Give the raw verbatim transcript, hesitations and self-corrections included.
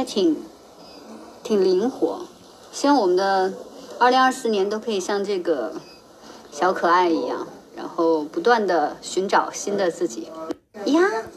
还挺挺灵活。希望我们的二零二四年都可以像这个小可爱一样，然后不断的寻找新的自己呀。